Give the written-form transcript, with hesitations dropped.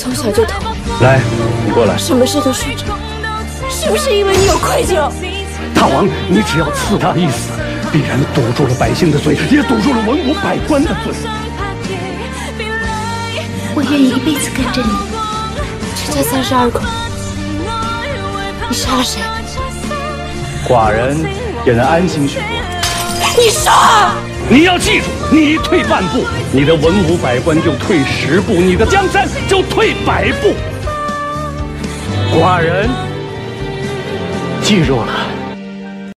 从小就疼。 来，你过来。 什么事都说着，是不是因为你有愧疚？ 大王，你只要赐他一死，必然堵住了百姓的嘴，也堵住了文武百官的嘴。 我愿意一辈子跟着你。这家32口，你杀了谁？ 寡人也能安心许多。 你说！ 你要记住，你一退半步，你的文武百官就退10步，你的江山就退100步。寡人记住了。